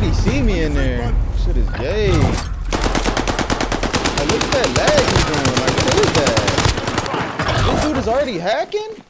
he see me in there? Shit is gay. Like, look at that lag he's doing. Like, what is that? This dude is already hacking?